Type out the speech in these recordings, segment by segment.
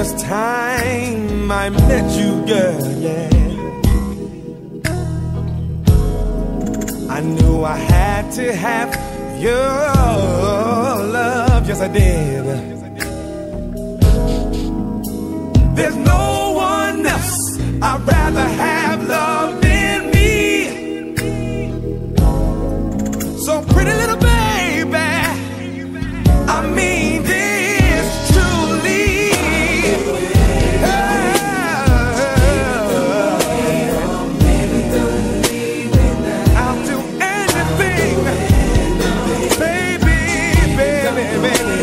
first time I met you, girl, yeah, I knew I had to have your love, yes I did. There's no one else I'd rather have love than me. So pretty little baby, I mean this truly. I'll do anything, baby, baby, baby.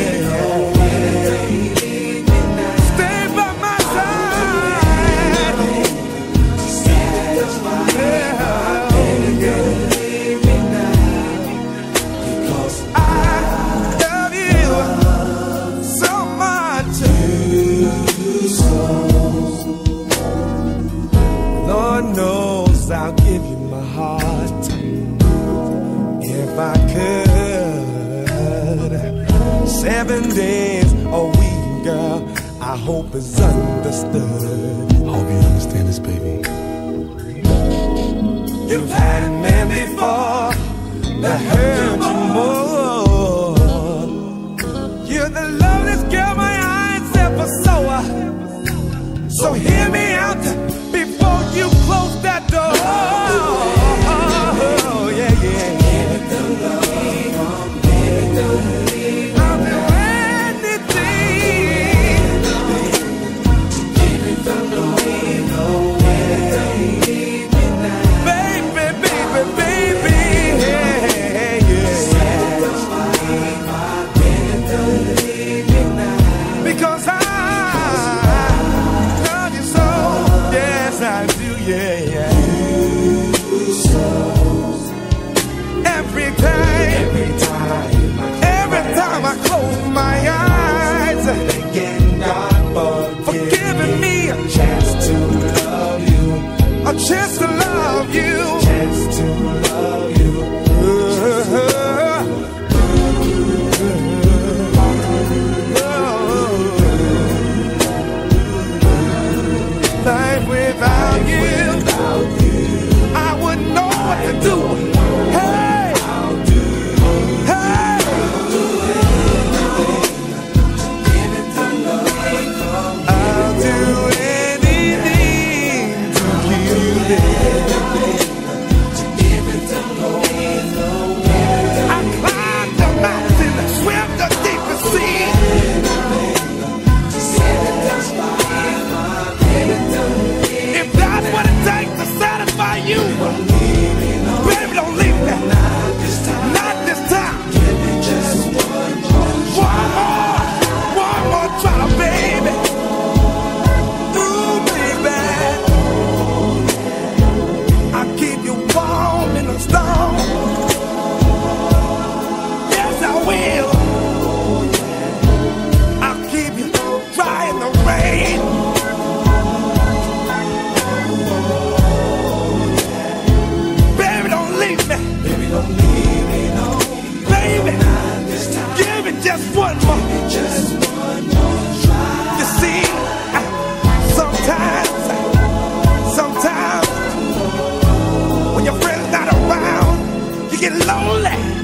Stay by my side. Because I love you so much. Lord knows I'll give you my heart if I could. 7 days a week, girl, I hope it's understood. I hope you understand this, baby. You've had men before that hurt you more. You're the loveliest girl my eyes ever saw. So hear me out before you close that door. Yeah, yeah. I'll do anything. Baby, baby, baby, yeah, yeah. Because I love you so, yes I do, yeah, yeah. Every time I close my eyes, thanking God for giving me a chance to love you, a chance to love you, chance to love you. Life without you, I wouldn't know what to do. Hey, hey, I'll do anything to keep you there. I climbed the mountain, swim the deepest sea. If that's what it takes to satisfy you, baby, don't leave me. Not this time. One more try, baby. Ooh, baby, I'll keep you warm in the storm. Yes, I will. I'll keep you dry in the rain. Baby, don't leave me. Baby, don't leave me, no. Baby, give me just one more. You see, sometimes, when your friend's not around, you get lonely.